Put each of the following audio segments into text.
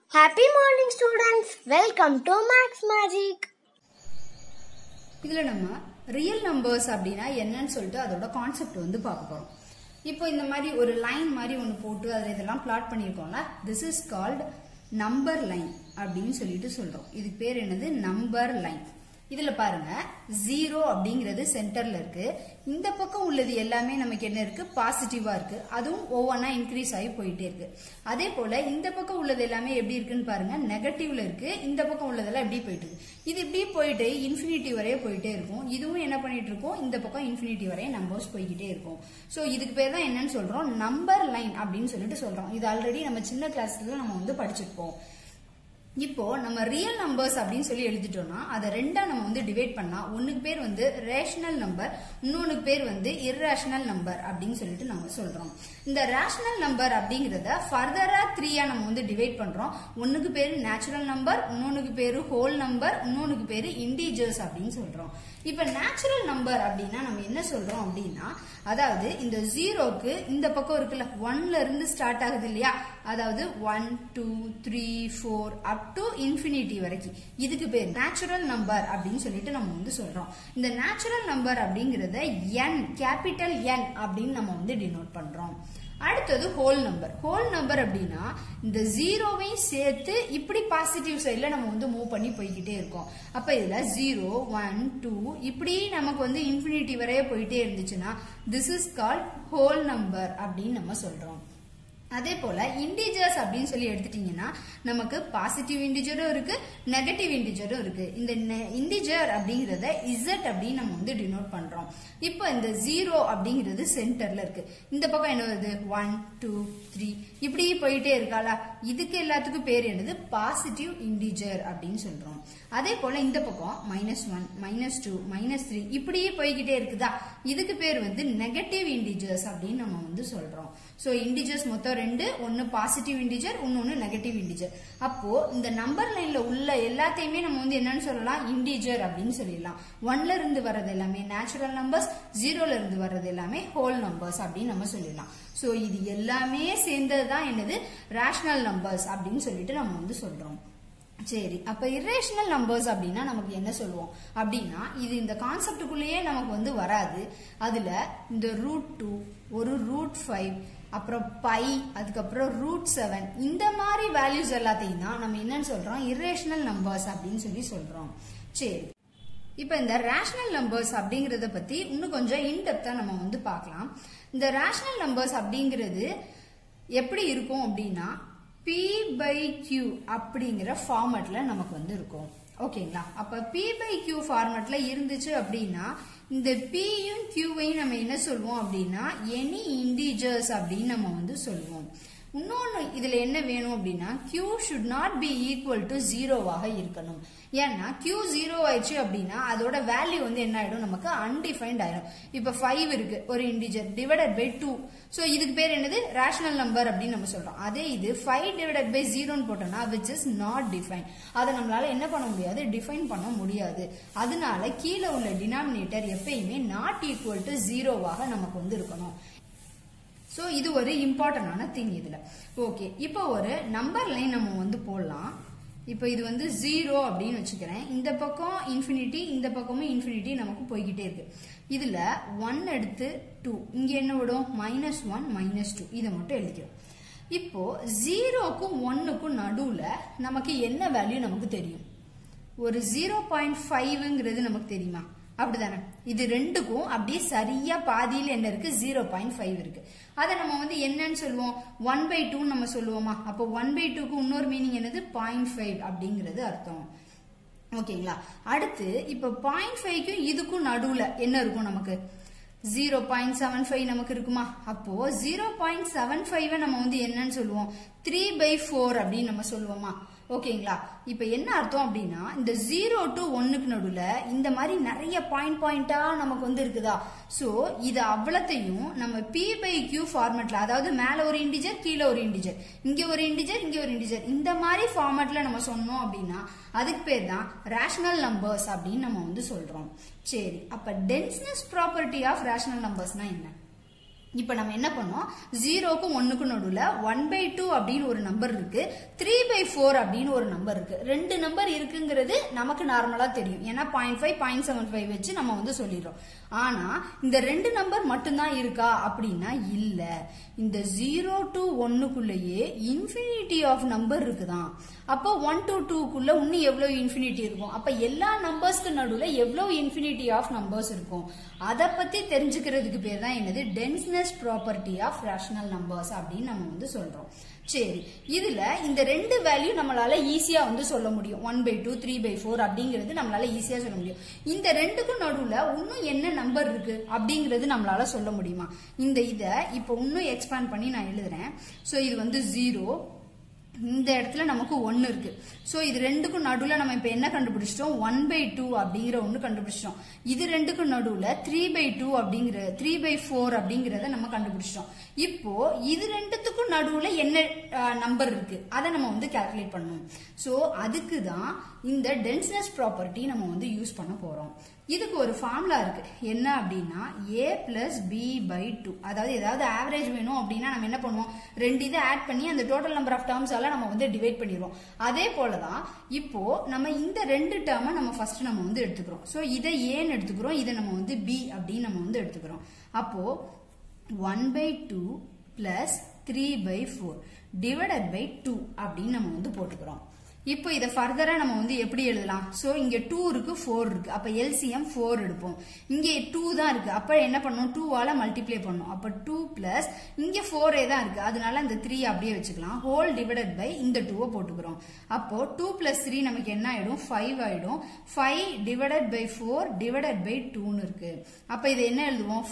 Happy morning students, welcome to Max Magic. இதுல நம்ம real numbers அப்படினா என்னன்னு சொல்லிட்டு அதோட கான்செப்ட் வந்து பார்க்க போறோம். இப்போ இந்த மாதிரி ஒரு லைன் மாதிரி ஒன்னு போட்டு அதுல இதெல்லாம் பிளாட் பண்ணிருக்கோம்ல, this is called number line அப்படினு சொல்லிட்டு சொல்றோம். இதுக்கு பேர் என்னது நம்பர் லைன். இதுல பாருங்க 0 அப்படிங்கிறது சென்டர்ல இருக்கு. இந்த பக்கம் உள்ளது எல்லாமே நமக்கு என்ன இருக்கு, பாசிட்டிவா இருக்கு. அதுவும் ஒவ்வொன்னா இன்க்ரீஸ் ஆகி போயிட்டே இருக்கு. அதே போல இந்த பக்கம் உள்ளது எல்லாமே எப்படி இருக்குன்னு பாருங்க, நெகட்டிவ்ல இருக்கு. இந்த பக்கம் உள்ளதெல்லாம் எப்படி போயிட்டு இருக்கு, இது இப்படி போயிட்டு இன்ஃபினிட்டி வரைய போயிட்டே இருக்கும். இதுவும் என்ன பண்ணிட்டு இருக்கோம், இந்த பக்கம் இன்ஃபினிட்டி வரைய நம்பர்ஸ் போய்கிட்டே இருக்கும். சோ இதுக்கு பேர் தான் என்னன்னு சொல்றோம், நம்பர் லைன் அப்படின்னு சொல்லிட்டு சொல்றோம். இது ஆல்ரெடி நம்ம சின்ன கிளாஸ்ல நம்ம வந்து படிச்சிருப்போம். இப்போ நம்ம ரியல் நம்பர்ஸ் அப்படின்னு சொல்லி எழுதிட்டோம்னா அதை ரெண்டா நம்ம வந்து டிவைட் பண்ணா ஒண்ணுக்கு பேர் வந்து ரேஷனல் நம்பர், இன்னொன்னுக்கு பேர் வந்து இர்ரேஷனல் நம்பர் அப்படின்னு சொல்லிட்டு நம்ம சொல்றோம். இந்த ரேஷனல் நம்பர் அப்படிங்கறத ஃபர்தரா 3ஆ நம்ம வந்து டிவைட் பண்றோம். ஒண்ணுக்கு பேரு நேச்சுரல் நம்பர், இன்னொன்னுக்கு பேரு ஹோல் நம்பர், இன்னொன்னுக்கு பேரு இன்டிஜர்ஸ் அப்படின்னு சொல்றோம். இப்ப நேச்சுரல் நம்பர் அப்படின்னா நம்ம என்ன சொல்றோம் அப்படின்னா, அதாவது இந்த 0க்கு இந்த பக்கம் இருக்குல்ல 1ல இருந்து ஸ்டார்ட் ஆகுது இல்லையா, அதாவது 1 2 3 4 அப் டு இன்ஃபினிட்டி வரைக்கும், இதுக்கு பேர் நேச்சுரல் நம்பர் அப்படின்னு சொல்லிட்டு நம்ம வந்து சொல்றோம். இந்த நேச்சுரல் நம்பர் அப்படிங்கறத n, கேபிட்டல் N அப்படின்னு நம்ம வந்து டினோட் பண்றோம். அடுத்தது ஹோல் நம்பர். ஹோல் நம்பர் அப்படின்னா இந்த 0வையும் சேர்த்து இப்படி பாசிட்டிவ் சைட்ல நம்ம வந்து மூவ் பண்ணி போய்கிட்டே இருக்கோம். அப்ப இதுல 0 1 2 இப்படி நமக்கு வந்து இன்ஃபினிட்டி வரைய போயிட்டே இருந்துச்சுன்னா this is called whole number அப்படின்னு நம்ம சொல்றோம். அதே போல இன்டிஜர்ஸ் அப்படின்னு சொல்லி எடுத்துட்டீங்கன்னா நமக்கு பாசிட்டிவ் இன்டிஜரும் இருக்கு, நெகட்டிவ் இன்டிஜரும் இருக்கு. இந்த இன்டிஜர் அப்படிங்கறத Z அப்படின்னு நம்ம வந்து டினோட் பண்றோம். இப்போ இந்த 0 அப்படிங்கிறது சென்டர்ல இருக்கு. இந்த பக்கம் என்ன வருது, 1 2 3 இப்படி போயிட்டே இருக்காளா, இதுக்கு எல்லாத்துக்கும் பேர் என்னது, பாசிட்டிவ் இன்டிஜர் அப்படின்னு சொல்றோம். அதே போல இந்த பக்கம் -1 -2 -3 இப்படியே போய்கிட்டே இருக்குதா, இதுக்கு பேர் வந்து நெகட்டிவ் இன்டிஜர்ஸ் அப்படின்னு நம்ம வந்து சொல்றோம். சோ இன்டிஜர்ஸ் மொத்தம் ரெண்டு, ஒன்னு பாசிட்டிவ் இன்டிஜர், இன்னொன்னு நெகட்டிவ் இன்டிஜர். அப்போ இந்த நம்பர் லைன்ல உள்ள எல்லாத்தையுமே நம்ம வந்து என்னன்னு சொல்லலாம், இன்டிஜர் அப்படின்னு சொல்லிடலாம். 1ல இருந்து வர்றது எல்லாமே நேச்சுரல் நம்பர்ஸ், 0ல இருந்து வர்றது எல்லாமே ஹோல் நம்பர்ஸ் அப்படின்னு நம்ம சொல்லிடலாம். சோ இது எல்லாமே சேர்ந்ததுதான் என்னது, ரேஷனல் நம்பர்ஸ் அப்படின்னு சொல்லிட்டு நம்ம வந்து சொல்றோம். சரி, அப்ப இர்ரேஷனல் நம்பர்ஸ் அப்படின்னா நமக்கு என்ன சொல்லுவோம் அப்படின்னா, இது இந்த கான்செப்டுக்குள்ளேயே நமக்கு வந்து வராது. அதுல இந்த √2, ஒரு √5, அப்புறம் பை, அதுக்கப்புறம் √7 இந்த மாதிரி வேல்யூஸ் எல்லாத்தையும் தான் நம்ம என்னன்னு சொல்றோம், இர்ரேஷனல் நம்பர்ஸ் அப்படின்னு சொல்லி சொல்றோம். சரி, இப்ப இந்த ரேஷனல் நம்பர்ஸ் அப்படிங்கறத பத்தி இன்னும் கொஞ்சம் இன்டெப்தா நம்ம வந்து பார்க்கலாம். இந்த ரேஷனல் நம்பர்ஸ் அப்படிங்கிறது எப்படி இருக்கும் அப்படின்னா P/Q அப்படிங்கிற ஃபார்மட்ல நமக்கு வந்து இருக்கும். ஓகேங்களா, அப்ப P/Q ஃபார்மட்ல இருந்துச்சு அப்படின்னா இந்த Pயும் Qவையும் நம்ம என்ன சொல்லுவோம் அப்படின்னா எனி இன்டிஜர்ஸ் அப்படின்னு நம்ம வந்து சொல்லுவோம். இன்னொன்னு இதுல என்ன வேணும் அப்படின்னா Q should not be equal to 0வாக இருக்கணும். ஏன்னா Q 0 ஆயிடுச்சு அப்படின்னா அதோட வேல்யூ வந்து என்ன ஆயிடும், நமக்கு அன்டிஃபைன்ட் ஆயிடும். இப்ப 5 இருக்கு, ஒரு இன்டிஜர் டிவைடட் பை 2. சோ இதுக்கு பேர் என்னது, ரேஷனல் நம்பர் அப்படின்னு நம்ம சொல்றோம். அதே இது 5 டிவைடட் பை 0ன்னு போட்டோம்னா which is not defined. அதை நம்மளால என்ன பண்ண முடியாது, டிஃபைன் பண்ண முடியாது. அதனால கீழே உள்ள டினாமினேட்டர் எப்பயுமே நாட் ஈக்குவல் டு 0வாக நமக்கு வந்து இருக்கணும். சோ இது ஒரு இம்பார்ட்டன்டான திங் இதுல. ஓகே, இப்போ ஒரு நம்பர் லைன் நம்ம வந்து போடலாம். இப்போ இது வந்து 0 அப்படின்னு வச்சுக்கிறேன். இந்த பக்கம் இன்ஃபினிட்டி, இந்த பக்கமும் இன்ஃபினிட்டி நமக்கு போய்கிட்டே இருக்கு. இதுல 1 எடுத்து 2, இங்க என்ன விடும், -1 -2 இதை மட்டும் எழுதிக்கிறோம். இப்போ 0க்கும் 1க்கும் நடுவுல நமக்கு என்ன வேல்யூ நமக்கு தெரியும், ஒரு 0.5ங்கிறது நமக்கு தெரியுமா, அப்படிதானே. இது ரெண்டுக்கும் அப்படியே சரியா பாதியில என்ன இருக்கு, 0.5 இருக்கு. அதை நம்ம வந்து என்னன்னு சொல்லுவோம், 1/2 நம்ம சொல்லுவோமா. அப்போ 1/2க்கு இன்னொரு மீனிங் என்னது, 0.5 அப்படிங்கிறது அர்த்தம். ஓகேங்களா, அடுத்து இப்ப 0.5க்கும் இதுக்கும் நடுவுல என்ன இருக்கும், நமக்கு 0.75 நமக்கு இருக்குமா. அப்போ 0.75 நம்ம வந்து என்னன்னு சொல்லுவோம், 3/4 அப்படின்னு நம்ம சொல்லுவோமா. ஓகேங்களா, இப்ப என்ன அர்த்தம் அப்படின்னா இந்த 0 to 1க்கு நடுவுல இந்த மாதிரி நிறைய பாயிண்டா நமக்கு வந்து இருக்குதா. சோ இது அவ்வளத்தையும் நம்ம P/Q ஃபார்மட்ல, அதாவது மேல ஒரு இன்டிஜர், கீழே ஒரு இன்டிஜர், இங்க ஒரு இன்டிஜர், இங்க ஒரு இன்டிஜர், இந்த மாதிரி ஃபார்மட்ல நம்ம சொன்னோம் அப்படின்னா அதுக்கு பேர் தான் ரேஷனல் நம்பர்ஸ் அப்படின்னு நம்ம வந்து சொல்றோம். சரி, அப்ப டென்ஸ்னஸ் ப்ராப்பர்ட்டி ஆஃப் ரேஷனல் நம்பர்ஸ்னா என்ன, இப்ப நம்ம என்ன பண்ணோம், 0க்கும் 1க்கும் நடுவுல 1/2 அப்படின்னு ஒரு நம்பர் இருக்கு, 3/4 அப்படின்னு ஒரு நம்பர் இருக்கு. ரெண்டு நம்பர் இருக்குங்கிறது நமக்கு நார்மலா தெரியும். ஏன்னா 0.5 0.75 வச்சு நம்ம வந்து சொல்லிடுறோம். ஆனா இந்த ரெண்டு நம்பர் மட்டும்தான் இருக்கா அப்படின்னா இல்ல. இந்த 0 to 1க்குள்ளேயே இன்ஃபினிட்டி ஆஃப் நம்பர் இருக்குதான். அப்போ 1 to 2க்குள்ள இன்னும் எவ்வளவு இன்ஃபினிட்டி இருக்கும்? அப்ப எல்லா நம்பர்ஸ்க்கு நடுவுல எவ்வளவு இன்ஃபினிட்டி ஆஃப் நம்பர்ஸ் இருக்கும்? அத பத்தி தெரிஞ்சுக்கிறதுக்கு பேர் தான் என்னது, denseness property of rational numbers அப்படின்னு நம்ம வந்து சொல்றோம். சரி, இதுல இந்த ரெண்டு வேல்யூ நம்மளால ஈஸியா வந்து சொல்ல முடியும். 1/2 3/4 அப்படிங்கிறது நம்மளால ஈஸியா சொல்ல முடியும். இந்த ரெண்டுக்கும் நடுவுல இன்னும் என்ன நம்பர் இருக்கு அப்படிங்கிறது நம்மளால சொல்ல முடியுமா? இத இப்ப இன்னும் எக்ஸ்பேண்ட் பண்ணி நான் எழுதுறேன். சோ இது வந்து 0, இந்த இடத்துல நமக்கு 1 இருக்கு. சோ இது ரெண்டுக்கும் நடுவுல நம்ம இப்ப என்ன கண்டுபிடிச்சிட்டோம், 1/2 அப்படிங்கிற ஒண்ணு கண்டுபிடிச்சிட்டோம். இது ரெண்டுக்கும் நடுவுல 3/2 அப்படிங்கிற 3/4 அப்படிங்கறத நம்ம கண்டுபிடிச்சிட்டோம். இப்போ இது ரெண்டுத்துக்கும் நடுவுல என்ன நம்பர் இருக்கு அதை நம்ம வந்து கால்குலேட் பண்ணணும். சோ அதுக்கு தான் இந்த டென்ஸ்னஸ் ப்ராப்பர்ட்டி நம்ம வந்து யூஸ் பண்ண போறோம். இதுக்கு ஒரு ஃபார்முலா இருக்கு. என்ன அப்படின்னா a plus b/2. அதாவது ஏதாவது ஆவரேஜ் வேணும் அப்படின்னா நம்ம என்ன பண்ணுவோம், ரெண்டு இதை ஆட் பண்ணி அந்த டோட்டல் நம்பர் ஆஃப் டேர்ம்ஸ் எல்லாம் நம்ம வந்து டிவைட் பண்ணிடுவோம். அதே போலதான் இப்போ நம்ம இந்த ரெண்டு டேர்மை நம்ம ஃபர்ஸ்ட் நம்ம வந்து எடுத்துக்கிறோம். சோ இதை ஏன்னு எடுத்துக்கிறோம், இதை நம்ம வந்து b அப்படின்னு நம்ம வந்து எடுத்துக்கிறோம். அப்போ 1/2 plus 3/4 divided by 2 அப்படின்னு நம்ம வந்து போட்டுக்கிறோம். இப்போ இத ஃபர்தரா நம்ம வந்து எப்படி எழுதலாம்? சோ இங்க 2 இருக்கு 4 இருக்கு. அப்ப LCM 4 எடுப்போம். இங்க 2 தான் இருக்கு. அப்ப என்ன பண்ணனும், 2 ஆல மல்டிப்ளை பண்ணனும். அப்ப 2 பிளஸ் இங்க 4 தான் இருக்கு. அதனால இந்த 3 அப்படியே வச்சுக்கலாம். ஹோல் டிவைடட் பை இந்த 2 போட்டுக்கிறோம். அப்போ 2 பிளஸ் 3 நமக்கு என்ன ஆயிடும், 5 ஆயிடும். 5 டிவைடட் பை 4 டிவைடட் பை 2 இருக்கு. அப்ப இது என்ன எழுதுவோம்,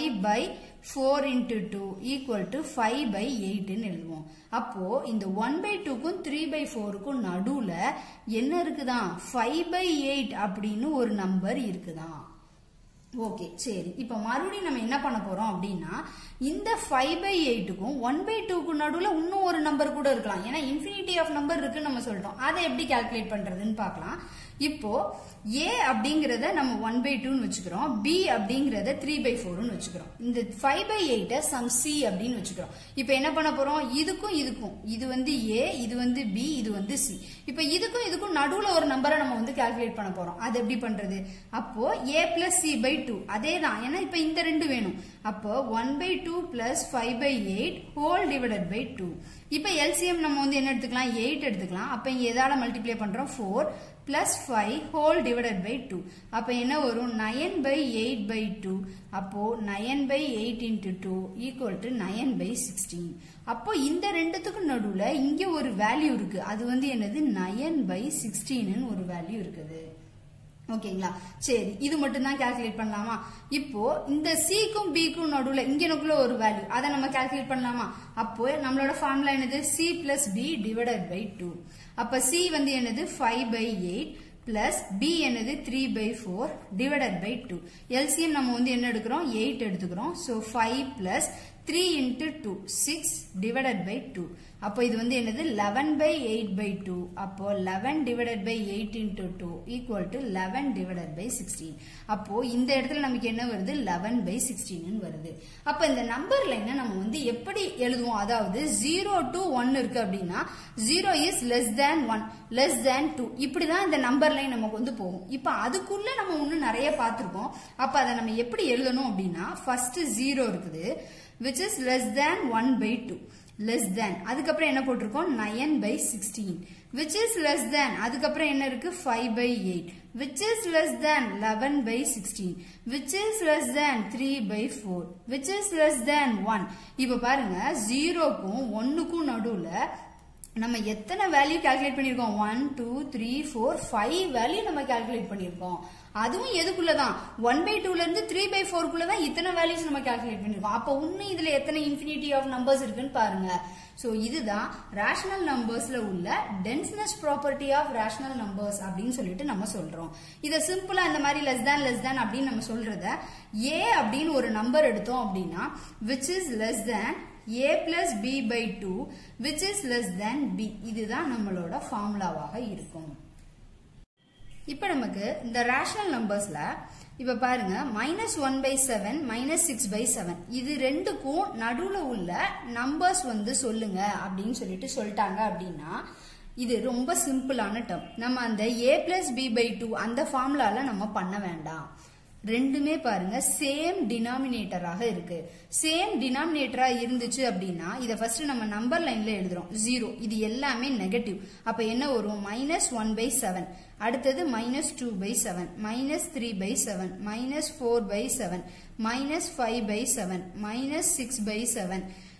5/4 into 2 equal to 5/8 எழுதுவோம். அப்போ இந்த 1/2க்கும் 3/4க்கும் நடுவுல என்ன இருக்குதான், 5/8 அப்படின்னு ஒரு நம்பர் இருக்குதான். ஓகே, சரி. இப்ப மறுபடியும் நம்ம என்ன பண்ண போறோம் அப்படின்னா, இந்த 5/8க்கும் 1/2க்கும் நடுவுல இன்னும் ஒரு நம்பர் கூட இருக்கலாம். ஏன்னா இன்ஃபினிட்டி ஆஃப் நம்பர் இருக்குன்னு நம்ம சொல்லிட்டோம். அதை எப்படி கால்குலேட் பண்றதுன்னு பார்க்கலாம். இப்போ a அப்படிங்கறத நம்ம 1/2ன்னு வச்சுக்கிறோம், b அப்படிங்கறத 3/4ன்னு வச்சுக்கிறோம். இந்த 5/8 சம் c அப்படின்னு வச்சுக்கிறோம். இப்போ என்ன பண்ண போறோம், இதுக்கும் இதுக்கும், இது வந்து a, இது வந்து b, இது வந்து c. இப்போ இதுக்கும் இதுக்கும் நடுவுல ஒரு நம்பரை நம்ம வந்து கால்குலேட் பண்ண போறோம். அது எப்படி பண்றது? அப்போ a plus c/2 அதேதான். ஏன்னா இப்ப இந்த ரெண்டு வேணும். அப்போ 1/2 plus 5/8 whole divided by 2. இப்ப LCM நம்ம வந்து என்ன எடுத்துக்கலாம், 8 எடுத்துக்கலாம். அப்ப இங்க எதால மல்டிப்ளை பண்றோம், 4 plus 5 whole divided by 2. அப்ப என்ன வரும், 9/8/2. அப்போ 9/8 into 2 equal to 9/16. அப்போ இந்த ரெண்டுத்துக்கு நடுவுல இங்க ஒரு வேல்யூ இருக்கு. அது வந்து என்னது, 9/16 ஒரு வேல்யூ இருக்குது. ஓகேங்களா? சரி, இது மட்டும் தான் கால்குலேட் பண்ணலாமா? இப்போ இந்த c-க்கும் b-க்கும் நடுவுல இங்கனக்குள்ள ஒரு வேல்யூ, அதை நம்ம கால்குலேட் பண்ணலாமா? அப்போ நம்மளோட ஃபார்முலா என்னது, c plus b divided by 2. அப்ப c வந்து என்னது 5/8 plus b என்னது 3/4 divided by 2. LCM நம்ம வந்து என்ன எடுக்கிறோம், 8 எடுத்துக்கிறோம். So 5 plus 3 into 2 6 divided by 2. அப்போ இது வந்து என்னது 11/8/2. அப்போ 11 divided by 8 into 2 equal to 11 divided by 16. அப்போ இந்த இடத்துல நமக்கு என்ன வருது, 11/16 வருது. அப்ப இந்த நம்பர் லைனை நம்ம வந்து எப்படி எழுதுவோம், அதாவது 0 to 1 இருக்கு அப்படின்னா 0 is less than 1 less than 2 இப்படிதான் இந்த நம்பர் லைன் நமக்கு வந்து போகும். இப்ப அதுக்குள்ள நம்ம இன்னும் நிறைய பார்த்திருக்கோம். அப்ப அதை நம்ம எப்படி எழுதணும் அப்படின்னா, ஃபர்ஸ்ட் 0 இருக்குது which is less than 1/2 less than, அதுக்கப்புறம் என்ன போட்டிருக்கோம், 9/16 which is less than, அதுக்கப்புறம் என்ன இருக்கு, 5/8 which is less than 11/16 which is less than 3/4 which is less than 1. இப்ப பாருங்க 0க்கும் 1க்கும் நடுவுல நம்ம எத்தனை வேல்யூ கால்குலேட் பண்ணிருக்கோம், 1 2 3 4 5 வேல்யூ நம்ம கால்குலேட் பண்ணிருக்கோம். அதுவும் எதுக்குள்ளதான், 1/2ல இருந்து 3/4 தான் இத்தனை வேல்யூஸ் நம்ம கால்குலேட் பண்ணிருக்கோம். அப்ப இன்னும் இதுல எத்தனை இன்ஃபினிட்டி ஆஃப் நம்பர்ஸ் இருக்குன்னு பாருங்க. சோ இதுதான் ரேஷனல் நம்பர்ஸ்ல உள்ள denseness property of rational numbers அப்படின்னு சொல்லிட்டு நம்ம சொல்றோம். இத சிம்பிளா இந்த மாதிரி லெஸ் தேன் அப்படின்னு நம்ம சொல்றத a அப்படின்னு ஒரு நம்பர் எடுத்தோம் அப்படின்னா which is less than a plus b/2 which is less than b. இதுதான் நம்மளோட ஃபார்முலாவாக இருக்கும். இப்போ நமக்கு இந்த ரேஷனல் நம்பர்ஸ்ல இப்ப பாருங்க -1/7 -6/7 இது ரெண்டுக்கும் நடுவுல உள்ள நம்பர்ஸ் வந்து சொல்லுங்க அப்படின்னு சொல்லிட்டாங்க அப்படின்னா இது ரொம்ப சிம்பிளான டேர்ம். நம்ம அந்த a+b/2 அந்த ஃபார்முலால நம்ம பண்ண வேண்டாம். ரெண்டுமே பாருங்க சேம் டினாமினேட்டராக இருக்கு. சேம் டினாமினேட்டரா இருந்துச்சு அப்படின்னா இத ஃபர்ஸ்ட் நம்ம நம்பர் லைன்ல எழுதுறோம் 0. இது எல்லாமே நெகட்டிவ். அப்ப என்ன வரும் -1/7, அடுத்தது -2/7, -3/7, -4/7, -5/7, -6/7,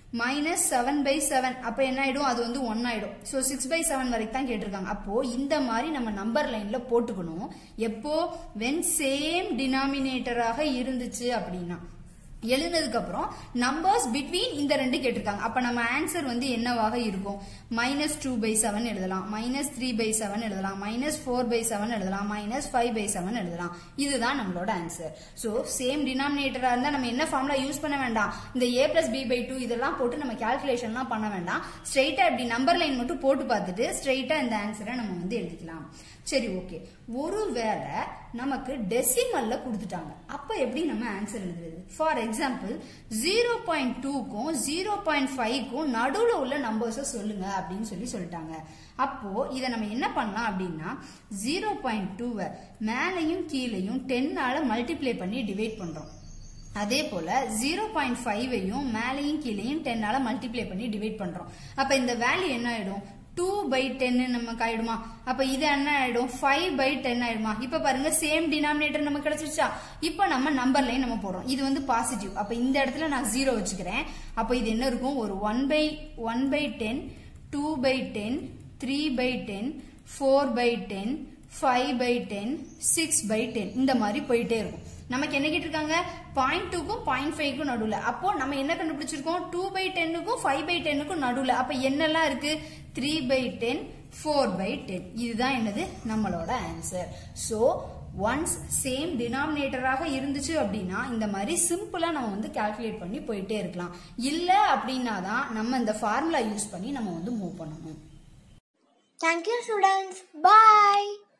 -7/7. அப்ப என்ன ஆயிடும், அது வந்து 1 ஆயிடும். சோ 6/7 வரைக்கும் தான் கேட்டிருக்காங்க. அப்போ இந்த மாதிரி நம்ம நம்பர் லைன்ல போட்டுக்கணும். எப்போ when சேம் டினாமினேட்டராக இருந்துச்சு அப்படின்னா எழுதுனதுக்கு அப்புறம் நம்பர்ஸ் பிட்வீன் இந்த ரெண்டு கேட்டிருக்காங்க. அப்ப நம்ம ஆன்சர் வந்து என்னவாக இருக்கும், -2/7 எழுதலாம், -3/7 எழுதலாம், -4/7 எழுதலாம், -5/7 எழுதலாம். இதுதான் நம்மளோட ஆன்சர். சோ சேம் டினாமினேட்டரா இருந்தா நம்ம என்ன ஃபார்முலா யூஸ் பண்ண வேண்டாம், இந்த a+b/2 இதெல்லாம் போட்டு நம்ம கால்குலேஷன்லாம் பண்ண வேண்டாம். ஸ்ட்ரைட்டா இப்படி நம்பர் லைன் மட்டும் போட்டு பார்த்துட்டு ஸ்ட்ரைட்டா இந்த ஆன்சரை நம்ம வந்து எழுதிக்கலாம். சரி, ஓகே. ஒருவேளை நமக்கு டெசிமல்ல கொடுத்துட்டாங்க, அப்ப எப்படி நம்ம ஆன்சர் எழுதுறது? ஃபார் எக்ஸாம்பிள் 0.2க்கும் 0.5க்கும் நடுவுல உள்ள நம்பர்ஸை சொல்லுங்க அப்படின்னு சொல்லிட்டாங்க. அப்போ இதை நம்ம என்ன பண்ணலாம் அப்படின்னா 0.2 மேலையும் கீழையும் 10ஆல மல்டிப்ளை பண்ணி டிவைட் பண்றோம். அதே போல 0.5ஐயும் மேலையும் கீழையும் 10ஆல மல்டிப்ளை பண்ணி டிவைட் பண்றோம். அப்ப இந்த வேல்யூ என்ன ஆயிடும், 2/10 நமக்கு ஆயிடுமா? அப்ப இது என்ன ஆயிடும், 5/10 ஆயிடுமா? இப்ப பாருங்க சேம் டினாமினேட்டர் நமக்கு கிடைச்சிருச்சா? இப்ப நம்ம நம்பர் லைன் நம்ம போடுறோம். இது வந்து பாசிட்டிவ். அப்ப இந்த இடத்துல நான் 0 வச்சுக்கிறேன். அப்ப இது என்ன இருக்கும், ஒரு 1/10, 2/10, 3/10, 4/10, 5/10, 6/10 இந்த மாதிரி போயிட்டே இருக்கும். நமக்கு என்ன கேட்டிருக்காங்க, 0.2க்கும் 0.5க்கும் நடுவுல. அப்போ நம்ம என்ன கண்டுபிடிச்சிருக்கோம், 2/10க்கும் 5/10க்கும் நடுவுல. அப்ப என்னெல்லாம் இருக்கு, 3/10, 4/10. இதுதான் என்னது நம்மளோட ஆன்சர். சோ ஒன்ஸ் சேம் டினாமினேட்டராக இருந்துச்சு அப்படின்னா இந்த மாதிரி சிம்பிளா நம்ம வந்து கால்குலேட் பண்ணி போயிட்டே இருக்கலாம். இல்ல அப்படின்னா தான் நம்ம இந்த ஃபார்முலா யூஸ் பண்ணி நம்ம வந்து மூவ் பண்ணணும். Thank you, students. Bye.